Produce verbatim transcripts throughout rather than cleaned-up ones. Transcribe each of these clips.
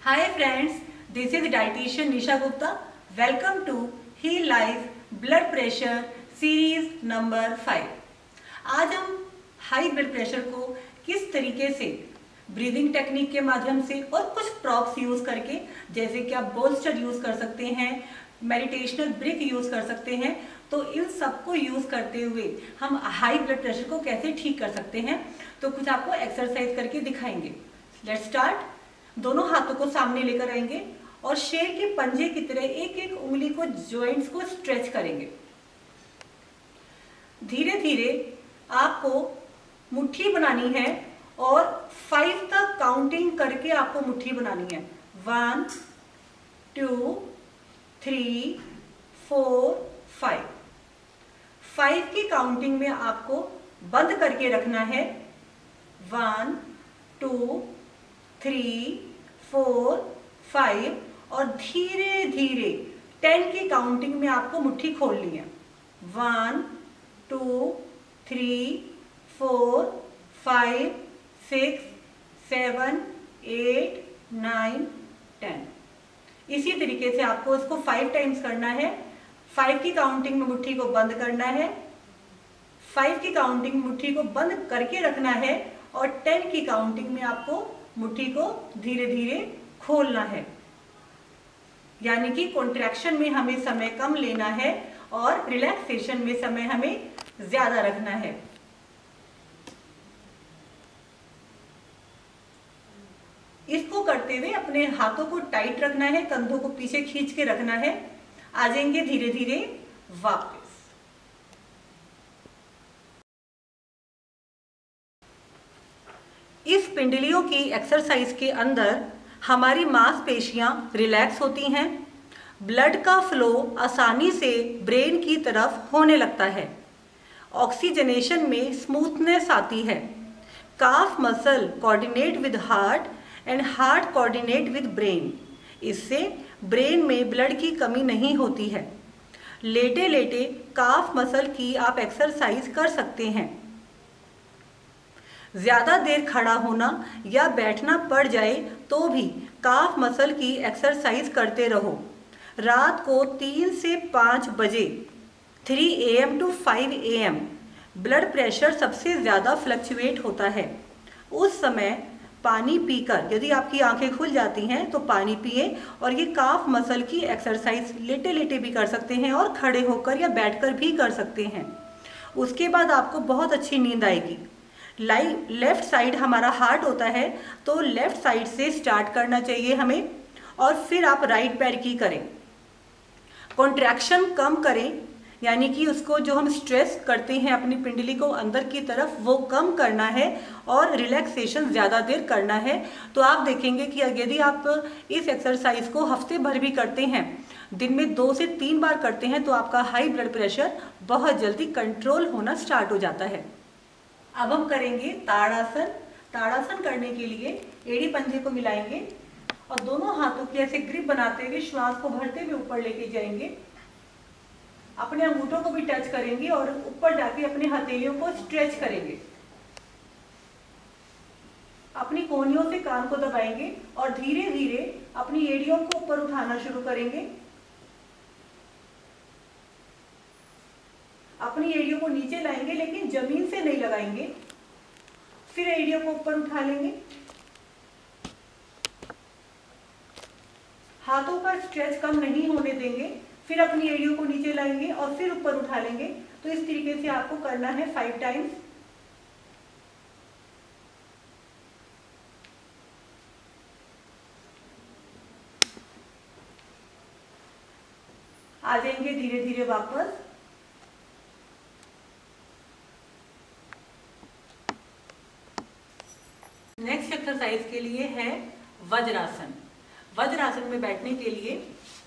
Hi friends, this is dietitian Nisha Gupta. Welcome to Heal Life Blood Pressure series number five. आज हम high blood pressure को किस तरीके से breathing technique के माध्यम से और कुछ प्रॉप्स यूज करके, जैसे कि आप बोल्स्टर यूज कर सकते हैं, मेडिटेशनल ब्रिक यूज कर सकते हैं, तो इन सबको यूज करते हुए हम हाई ब्लड प्रेशर को कैसे ठीक कर सकते हैं, तो कुछ आपको एक्सरसाइज करके दिखाएंगे। Let's start. दोनों हाथों को सामने लेकर आएंगे और शेर के पंजे की तरह एक एक उंगली को, जॉइंट्स को स्ट्रेच करेंगे। धीरे धीरे आपको मुट्ठी बनानी है और फाइव तक काउंटिंग करके आपको मुट्ठी बनानी है। One, two, three, four, five. Five की काउंटिंग में आपको बंद करके रखना है। One, two, three, four, five और धीरे धीरे टेन की काउंटिंग में आपको मुट्ठी खोलनी है। One, two, three, four, five, six, seven, eight, nine, ten. इसी तरीके से आपको इसको फाइव टाइम्स करना है। फाइव की काउंटिंग में मुट्ठी को बंद करना है, फाइव की काउंटिंग में मुट्ठी को बंद करके रखना है और टेन की काउंटिंग में आपको मुट्ठी को धीरे धीरे खोलना है। यानी कि कॉन्ट्रैक्शन में हमें समय कम लेना है और रिलैक्सेशन में समय हमें ज्यादा रखना है। इसको करते हुए अपने हाथों को टाइट रखना है, कंधों को पीछे खींच के रखना है। आ जाएंगे धीरे धीरे वापस। इस पिंडलियों की एक्सरसाइज के अंदर हमारी मांसपेशियां रिलैक्स होती हैं, ब्लड का फ्लो आसानी से ब्रेन की तरफ होने लगता है, ऑक्सीजनेशन में स्मूथनेस आती है, calf muscle coordinate with heart and heart coordinate with brain. इससे ब्रेन में ब्लड की कमी नहीं होती है। लेटे लेटे काफ मसल की आप एक्सरसाइज कर सकते हैं। ज़्यादा देर खड़ा होना या बैठना पड़ जाए तो भी काफ मसल की एक्सरसाइज करते रहो। रात को तीन से पाँच बजे three A M to five A M blood pressure सबसे ज़्यादा फ्लक्चुएट होता है। उस समय पानी पीकर, यदि आपकी आंखें खुल जाती हैं तो पानी पिए और ये काफ मसल की एक्सरसाइज लेटे लेटे भी कर सकते हैं और खड़े होकर या बैठकर भी कर सकते हैं। उसके बाद आपको बहुत अच्छी नींद आएगी। लाइट लेफ्ट साइड हमारा हार्ट होता है, तो लेफ्ट साइड से स्टार्ट करना चाहिए हमें और फिर आप राइट पैर की करें। कॉन्ट्रैक्शन कम करें, यानी कि उसको जो हम स्ट्रेस करते हैं अपनी पिंडली को अंदर की तरफ, वो कम करना है और रिलैक्सेशन ज़्यादा देर करना है। तो आप देखेंगे कि यदि आप इस एक्सरसाइज को हफ्ते भर भी करते हैं, दिन में दो से तीन बार करते हैं, तो आपका हाई ब्लड प्रेशर बहुत जल्दी कंट्रोल होना स्टार्ट हो जाता है। अब हम करेंगे ताड़ासन। ताड़ासन करने के लिए एड़ी पंजे को मिलाएंगे और दोनों हाथों की ऐसे ग्रिप बनाते हुए श्वास को भरते हुए ऊपर लेके जाएंगे। अपने अंगूठों को भी टच करेंगे और ऊपर जाके अपने हथेलियों को स्ट्रेच करेंगे। अपनी कोहनियों से कान को दबाएंगे और धीरे धीरे अपनी एड़ियों को ऊपर उठाना शुरू करेंगे। अपनी एड़ियों को नीचे लाएंगे लेकिन जमीन से नहीं लगाएंगे। फिर एड़ियों को ऊपर उठा लेंगे। हाथों का स्ट्रेच कम नहीं होने देंगे। फिर अपनी एड़ियों को नीचे लाएंगे और फिर ऊपर उठा लेंगे। तो इस तरीके से आपको करना है फाइव टाइम्स। आ जाएंगे धीरे धीरे वापस। नेक्स्ट एक्सरसाइज के लिए है वज्रासन। वज्रासन में बैठने के लिए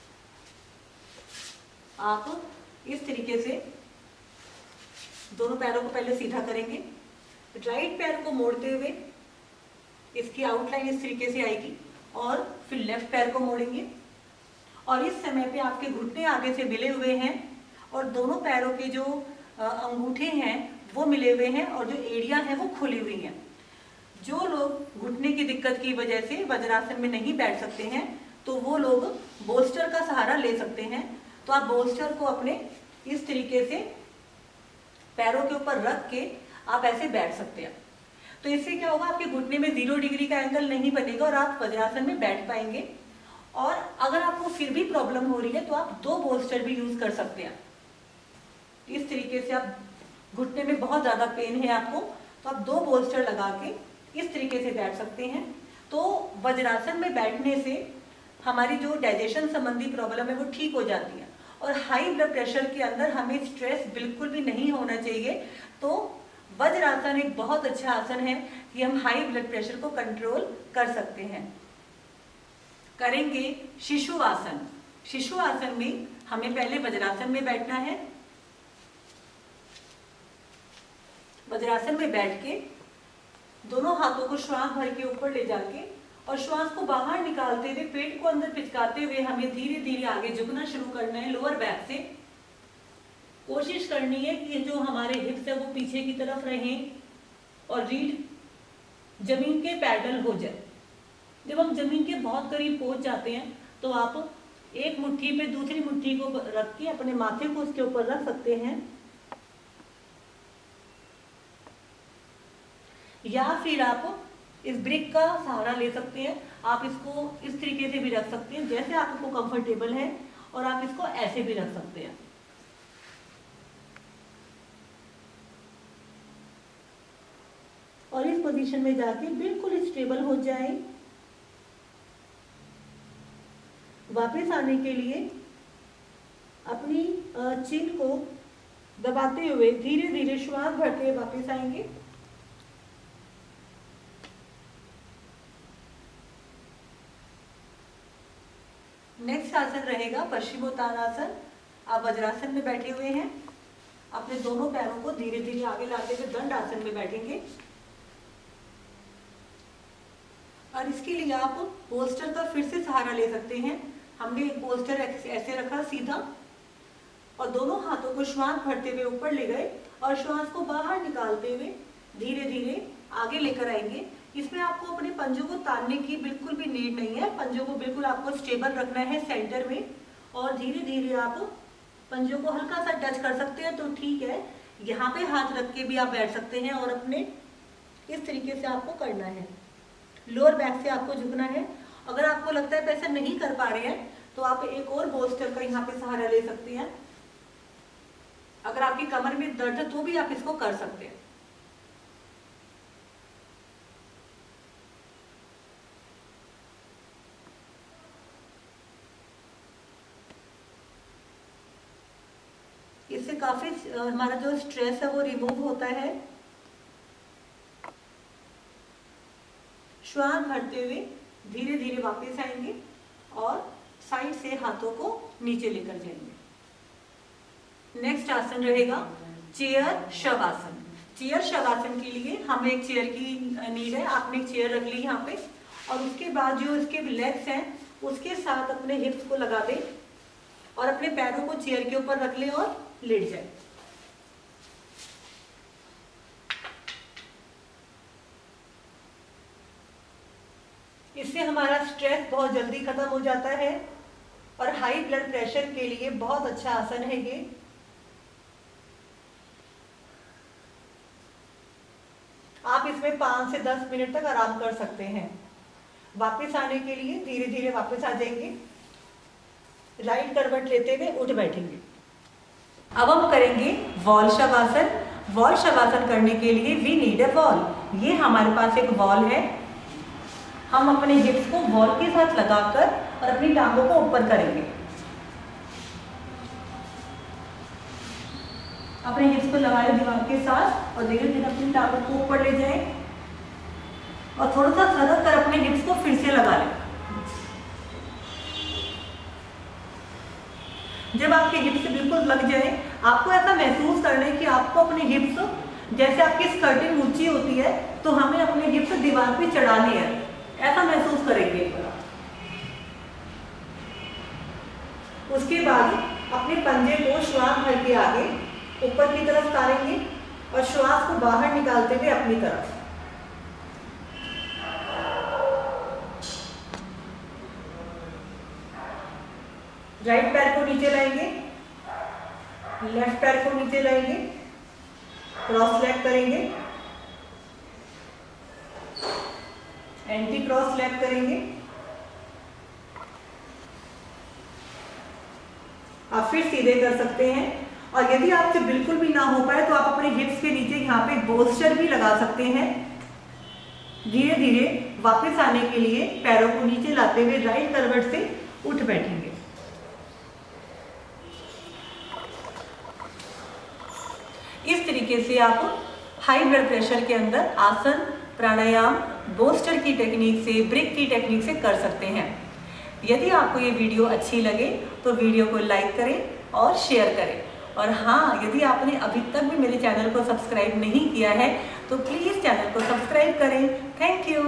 आप इस तरीके से दोनों पैरों को पहले सीधा करेंगे। राइट पैर को मोड़ते हुए इसकी आउटलाइन इस तरीके से आएगी और फिर लेफ्ट पैर को मोड़ेंगे और इस समय पे आपके घुटने आगे से मिले हुए हैं और दोनों पैरों के जो अंगूठे हैं वो मिले हुए हैं और जो एड़ियां हैं वो खुली हुई हैं। जो लोग घुटने की दिक्कत की वजह से वज्रासन में नहीं बैठ सकते हैं तो वो लोग बोल्स्टर का सहारा ले सकते हैं। तो आप बोल्स्टर को अपने इस तरीके से पैरों के ऊपर रख के आप ऐसे बैठ सकते हैं। तो इससे क्या होगा, आपके घुटने में जीरो डिग्री का एंगल नहीं बनेगा और आप वज्रासन में बैठ पाएंगे। और अगर आपको फिर भी प्रॉब्लम हो रही है तो आप दो बोल्स्टर भी यूज कर सकते हैं। इस तरीके से आप घुटने में बहुत ज्यादा पेन है आपको तो आप दो बोल्स्टर लगा के इस तरीके से बैठ सकते हैं। तो वज्रासन में बैठने से हमारी जो डाइजेशन संबंधी प्रॉब्लम है वो ठीक हो जाती है। और हाई ब्लड प्रेशर के अंदर हमें स्ट्रेस बिल्कुल भी नहीं होना चाहिए। तो वज्रासन एक बहुत अच्छा आसन है कि हम हाई ब्लड प्रेशर को कंट्रोल कर सकते हैं। करेंगे शिशु आसन। शिशु आसन में हमें पहले वज्रासन में बैठना है। वज्रासन में बैठ के दोनों हाथों को श्वास भर के ऊपर ले जाके और श्वास को बाहर निकालते हुए पेट को अंदर पिचकाते हुए हमें धीरे धीरे आगे झुकना शुरू करना है लोअर बैक से। कोशिश करनी है कि जो हमारे हिप्स है वो पीछे की तरफ रहें और रीढ़ जमीन के पैरेलल हो जाए। जब हम जमीन के बहुत करीब पहुंच जाते हैं तो आप एक मुट्ठी पे दूसरी मुट्ठी को रख के अपने माथे को उसके ऊपर रख सकते हैं, या फिर आप इस ब्रिक का सहारा ले सकते हैं। आप इसको इस तरीके से भी रख सकते हैं जैसे आपको कंफर्टेबल है, और आप इसको ऐसे भी रख सकते हैं। और इस पोजीशन में जाके बिल्कुल स्टेबल हो जाए। वापस आने के लिए अपनी चिन को दबाते हुए धीरे धीरे श्वास भरते हुए वापस आएंगे। नेक्स्ट आसन रहेगा पश्चिमोत्तानासन। आप वज्रासन में बैठे हुए हैं, अपने दोनों पैरों को धीरे धीरे आगे लाते हुए दंड आसन में बैठेंगे। और इसके लिए आप बोल्स्टर का फिर से सहारा ले सकते हैं। हमने एक बोल्स्टर ऐसे रखा सीधा और दोनों हाथों को श्वास भरते हुए ऊपर ले गए और श्वास को बाहर निकालते हुए धीरे धीरे आगे लेकर आएंगे। इसमें आपको अपने पंजों को तानने की बिल्कुल भी नीड नहीं है। पंजों को बिल्कुल आपको स्टेबल रखना है सेंटर में, और धीरे धीरे आप पंजों को हल्का सा टच कर सकते हैं तो ठीक है। यहाँ पे हाथ रख के भी आप बैठ सकते हैं और अपने इस तरीके से आपको करना है। लोअर बैक से आपको झुकना है। अगर आपको लगता है ऐसा नहीं कर पा रहे हैं तो आप एक और बोल्स्टर का यहाँ पे सहारा ले सकते हैं। अगर आपकी कमर में दर्द है तो भी आप इसको कर सकते हैं। इससे काफी हमारा जो स्ट्रेस है वो रिमूव होता है। श्वास भरते हुए धीरे धीरे वापस आएंगे और साइड से हाथों को नीचे लेकर जाएंगे। नेक्स्ट आसन रहेगा चेयर शवासन। चेयर शवासन के लिए हमें एक चेयर की नीड है। आपने एक चेयर रख ली यहाँ पे, और उसके बाद जो इसके लेग्स हैं उसके साथ अपने हिप्स को लगा दें और अपने पैरों को चेयर के ऊपर रख लें और लेट जाए। इससे हमारा स्ट्रेस बहुत जल्दी खत्म हो जाता है और हाई ब्लड प्रेशर के लिए बहुत अच्छा आसन है ये। आप इसमें पाँच से दस मिनट तक आराम कर सकते हैं। वापस आने के लिए धीरे धीरे वापस आ जाएंगे, राइट करवट लेते हुए उठ बैठेंगे। अब हम करेंगे वॉल शवासन। वॉल शवासन करने के लिए वी नीड अ वॉल। ये हमारे पास एक वॉल है। हम अपने हिप्स को वॉल के साथ लगाकर और अपनी टांगों को ऊपर करेंगे। अपने हिप्स को लगाए दीवार के साथ और धीरे धीरे अपनी टांगों को ऊपर ले जाएं और थोड़ा सा सरक कर अपने हिप्स को फिर से लगा लें। जब आपके हिप्स बिल्कुल लग जाए, आपको ऐसा महसूस करना है कि आपको अपने हिप्स, जैसे आपकी स्कर्टिंग ऊंची होती है तो हमें अपने हिप्स दीवार पे चढ़ाने हैं, ऐसा महसूस करेंगे। उसके बाद अपने पंजे को श्वास भर के आगे ऊपर की तरफ उतारेंगे और श्वास को बाहर निकालते हुए अपनी तरफ। राइट पैर को नीचे लाएंगे, लेफ्ट पैर को नीचे लाएंगे, क्रॉस लेग करेंगे, एंटी क्रॉस लेग करेंगे। आप फिर सीधे कर सकते हैं। और यदि आपसे बिल्कुल भी ना हो पाए तो आप अपने हिप्स के नीचे यहाँ पे बोस्चर भी लगा सकते हैं। धीरे धीरे वापस आने के लिए पैरों को नीचे लाते हुए राइट करवट से उठ बैठेंगे। इस तरीके से आप हाई ब्लड प्रेशर के अंदर आसन, प्राणायाम, बोस्टर की टेक्निक से, ब्रिक की टेक्निक से कर सकते हैं। यदि आपको ये वीडियो अच्छी लगे तो वीडियो को लाइक करें और शेयर करें। और हाँ, यदि आपने अभी तक भी मेरे चैनल को सब्सक्राइब नहीं किया है तो प्लीज़ चैनल को सब्सक्राइब करें। Thank you.